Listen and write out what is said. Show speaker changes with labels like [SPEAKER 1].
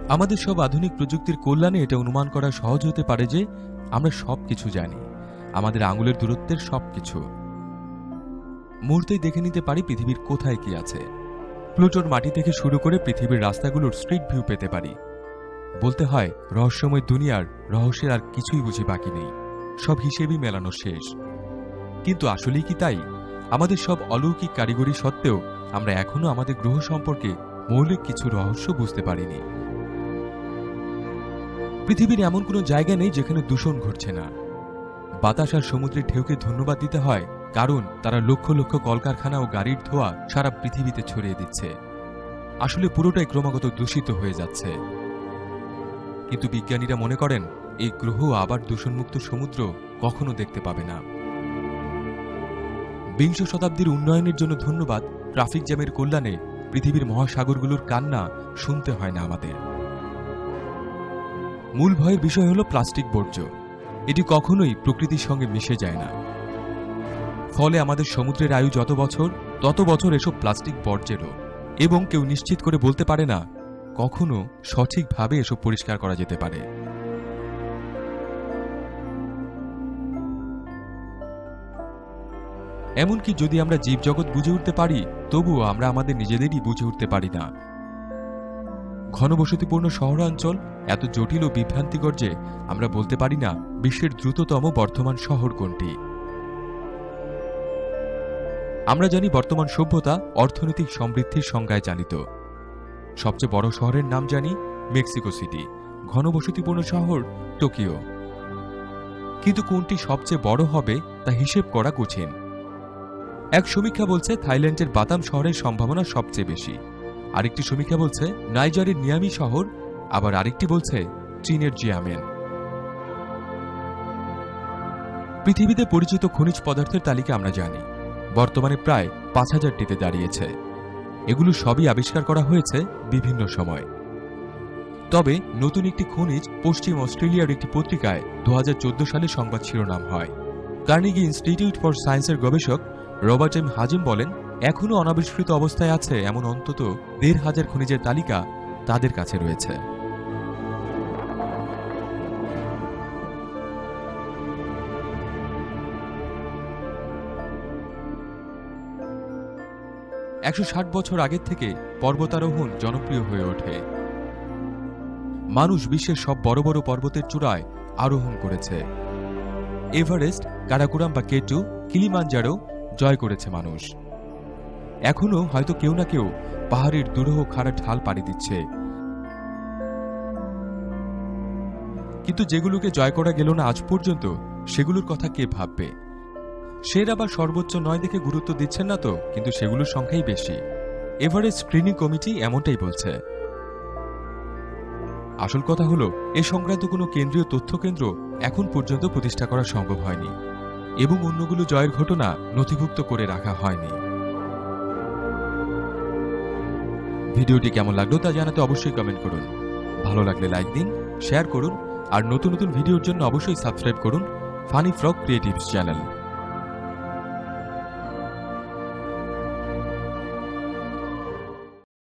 [SPEAKER 1] আমাদের সব আধুনিক প্রযুক্তির কল্যাণে এটা অনুমান করা সহজ হতে পারে যে আমরা সবকিছু জানি, আমাদের আঙুলের দূরত্বের সবকিছু। মুহূর্তেই দেখে নিতে পারি পৃথিবীর কোথায় কি আছে। প্লুটোর মাটি থেকে শুরু করে পৃথিবীর রাস্তাগুলোর স্ট্রিট ভিউ পেতে পারি। বলতে হয়, রহস্যময় দুনিয়ার রহস্যের আর কিছুই বুঝি বাকি নেই, সব হিসেবই মেলানো শেষ। কিন্তু আসলেই কি তাই? আমাদের সব অলৌকিক কারিগরি সত্ত্বেও আমরা এখনো আমাদের গ্রহ সম্পর্কে মৌলিক কিছু রহস্য বুঝতে পারিনি। পৃথিবীর এমন কোনো জায়গা নেই যেখানে দূষণ ঘটছে না। বাতাস আর সমুদ্রের ঢেউকে ধন্যবাদ দিতে হয়, কারণ তারা লক্ষ লক্ষ কলকারখানা ও গাড়ির ধোঁয়া সারা পৃথিবীতে ছড়িয়ে দিচ্ছে। আসলে পুরোটাই ক্রমাগত দূষিত হয়ে যাচ্ছে। কিন্তু বিজ্ঞানীরা মনে করেন এই গ্রহ আবার দূষণমুক্ত সমুদ্র কখনো দেখতে পাবে না। বিংশ শতাব্দীর উন্নয়নের জন্য ধন্যবাদ, ট্রাফিক জ্যামের কল্যাণে পৃথিবীর মহাসাগরগুলোর কান্না শুনতে হয় না আমাদের। মূল ভয়ের বিষয় হল প্লাস্টিক বর্জ্য। এটি কখনোই প্রকৃতির সঙ্গে মিশে যায় না। ফলে আমাদের সমুদ্রের আয়ু যত বছর তত বছর এসব প্লাস্টিক বর্জ্যেরও, এবং কেউ নিশ্চিত করে বলতে পারে না কখনো সঠিকভাবে এসব পরিষ্কার করা যেতে পারে। এমনকি যদি আমরা জীবজগৎ বুঝে উঠতে পারি, তবুও আমরা আমাদের নিজেদেরই বুঝে উঠতে পারি না। ঘনবসতিপূর্ণ শহরাঞ্চল এত জটিল ও বিভ্রান্তিকর যে আমরা বলতে পারি না বিশ্বের দ্রুততম বর্ধমান শহর কোনটি। আমরা জানি বর্তমান সভ্যতা অর্থনৈতিক সমৃদ্ধির সংজ্ঞায় চালিত। সবচেয়ে বড় শহরের নাম জানি মেক্সিকো সিটি, ঘনবসতিপূর্ণ শহর টোকিও। কিন্তু কোনটি সবচেয়ে বড় হবে তা হিসেব করা কঠিন। এক সমীক্ষা বলছে থাইল্যান্ডের বাতাম শহরের সম্ভাবনা সবচেয়ে বেশি, আরেকটি সমীক্ষা বলছে নাইজারের নিয়ামি শহর, আবার আরেকটি বলছে চীনের জিয়ামেন। পৃথিবীতে পরিচিত খনিজ পদার্থের তালিকা আমরা জানি, বর্তমানে প্রায় ৫,০০০টিতে দাঁড়িয়েছে। এগুলো সবই আবিষ্কার করা হয়েছে বিভিন্ন সময়। তবে নতুন একটি খনিজ পশ্চিম অস্ট্রেলিয়ার একটি পত্রিকায় ২০১৪ সালে সংবাদ শিরোনাম হয়। কার্নেগি ইনস্টিটিউট ফর সায়েন্সের গবেষক রবার্ট এম হাজিম বলেন, এখনও অনাবিষ্কৃত অবস্থায় আছে এমন অন্তত ১,৫০০ খনিজের তালিকা তাদের কাছে রয়েছে। $১৬০ বছর আগের থেকে পর্বতারোহণ জনপ্রিয় হয়ে ওঠে। মানুষ বিশ্বের সব বড় বড় পর্বতের চূড়ায় আরোহণ করেছে। এভারেস্ট, কারাকোরাম বা কেটু, কিলিমাঞ্জারো জয় করেছে মানুষ। এখনো হয়তো কেউ না কেউ পাহাড়ের দুরূহ খাড়া ঢাল পাড়ি দিচ্ছে। কিন্তু যেগুলোকে জয় করা গেল না আজ পর্যন্ত, সেগুলোর কথা কে ভাববে? সের আবার সর্বোচ্চ নয় দেখে গুরুত্ব দিচ্ছেন না তো, কিন্তু সেগুলোর সংখ্যাই বেশি। এভারেস্ট স্ক্রিনিং কমিটি এমনটাই বলছে। আসল কথা হলো, এ সংক্রান্ত কোনো কেন্দ্রীয় তথ্য কেন্দ্র এখন পর্যন্ত প্রতিষ্ঠা করা সম্ভব হয়নি, এবং অন্যগুলো জয়ের ঘটনা নথিভুক্ত করে রাখা হয়নি। ভিডিওটি কেমন লাগলো তা জানাতে অবশ্যই কমেন্ট করুন। ভালো লাগলে লাইক দিন, শেয়ার করুন, আর নতুন নতুন ভিডিওর জন্য অবশ্যই সাবস্ক্রাইব করুন ফানি ফ্রগ ক্রিয়েটিভস চ্যানেল।